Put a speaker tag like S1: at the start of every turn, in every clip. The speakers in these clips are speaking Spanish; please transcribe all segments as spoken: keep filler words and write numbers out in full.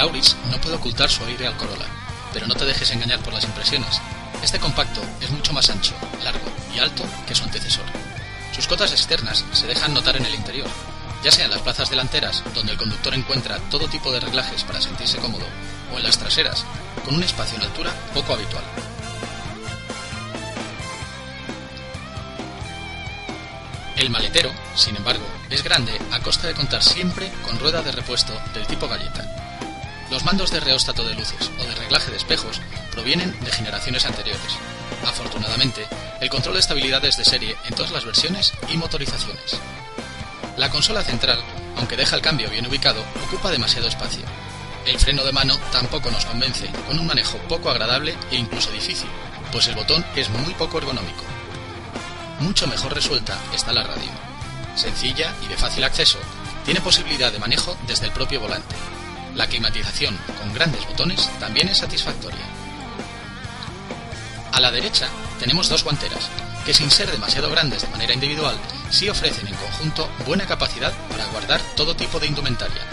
S1: Auris no puede ocultar su aire al Corolla, pero no te dejes engañar por las impresiones. Este compacto es mucho más ancho, largo y alto que su antecesor. Sus cotas externas se dejan notar en el interior, ya sea en las plazas delanteras, donde el conductor encuentra todo tipo de reglajes para sentirse cómodo, o en las traseras, con un espacio en altura poco habitual. El maletero, sin embargo, es grande a costa de contar siempre con rueda de repuesto del tipo galleta. Los mandos de reóstato de luces o de reglaje de espejos provienen de generaciones anteriores. Afortunadamente, el control de estabilidad es de serie en todas las versiones y motorizaciones. La consola central, aunque deja el cambio bien ubicado, ocupa demasiado espacio. El freno de mano tampoco nos convence, con un manejo poco agradable e incluso difícil, pues el botón es muy poco ergonómico. Mucho mejor resuelta está la radio. Sencilla y de fácil acceso, tiene posibilidad de manejo desde el propio volante. La climatización, con grandes botones, también es satisfactoria. A la derecha tenemos dos guanteras, que sin ser demasiado grandes de manera individual, sí ofrecen en conjunto buena capacidad para guardar todo tipo de indumentaria.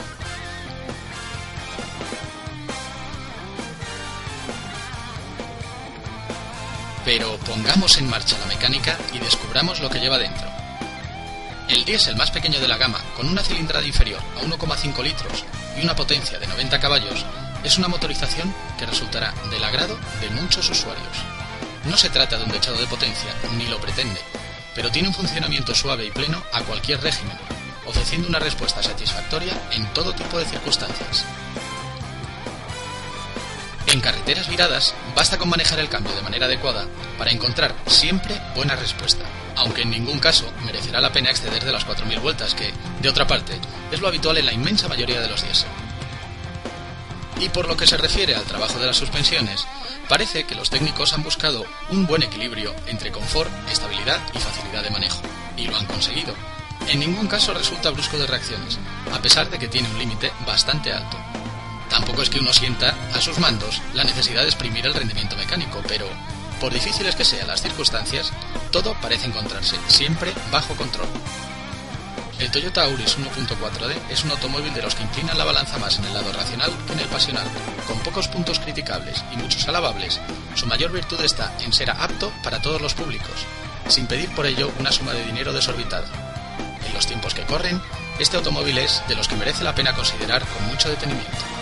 S1: Pero pongamos en marcha la mecánica y descubramos lo que lleva dentro. El diésel más pequeño de la gama, con una cilindrada inferior a uno coma cinco litros y una potencia de noventa caballos, es una motorización que resultará del agrado de muchos usuarios. No se trata de un dechado de potencia, ni lo pretende, pero tiene un funcionamiento suave y pleno a cualquier régimen, ofreciendo una respuesta satisfactoria en todo tipo de circunstancias. En carreteras viradas, basta con manejar el cambio de manera adecuada para encontrar siempre buena respuesta, aunque en ningún caso merecerá la pena exceder de las cuatro mil vueltas que, de otra parte, es lo habitual en la inmensa mayoría de los diésel. Y por lo que se refiere al trabajo de las suspensiones, parece que los técnicos han buscado un buen equilibrio entre confort, estabilidad y facilidad de manejo, y lo han conseguido. En ningún caso resulta brusco de reacciones, a pesar de que tiene un límite bastante alto. Tampoco es que uno sienta a sus mandos la necesidad de exprimir el rendimiento mecánico, pero, por difíciles que sean las circunstancias, todo parece encontrarse siempre bajo control. El Toyota Auris uno punto cuatro D es un automóvil de los que inclinan la balanza más en el lado racional que en el pasional. Con pocos puntos criticables y muchos alabables, su mayor virtud está en ser apto para todos los públicos, sin pedir por ello una suma de dinero desorbitada. En los tiempos que corren, este automóvil es de los que merece la pena considerar con mucho detenimiento.